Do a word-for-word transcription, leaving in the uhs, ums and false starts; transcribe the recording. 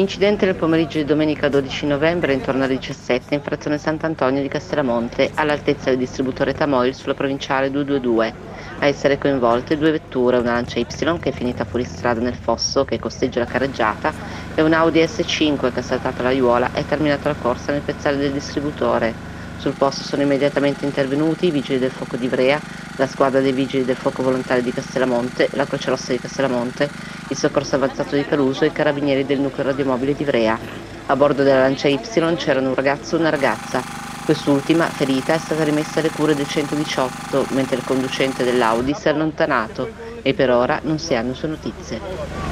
Incidente nel pomeriggio di domenica dodici novembre intorno alle diciassette in frazione Sant'Antonio di Castellamonte, all'altezza del distributore Tamoil sulla provinciale duecentoventidue. A essere coinvolte due vetture, una Lancia Y che è finita fuori strada nel fosso che costeggia la carreggiata e un Audi S cinque che ha saltato l'aiuola e ha terminato la corsa nel piazzale del distributore. Sul posto sono immediatamente intervenuti i vigili del fuoco di Ivrea, la squadra dei vigili del fuoco volontari di Castellamonte, la Croce Rossa di Castellamonte, il soccorso avanzato di Caruso e i carabinieri del nucleo radiomobile di Ivrea. A bordo della Lancia Y c'erano un ragazzo e una ragazza. Quest'ultima, ferita, è stata rimessa alle cure del centodiciotto, mentre il conducente dell'Audi si è allontanato e per ora non si hanno sue notizie.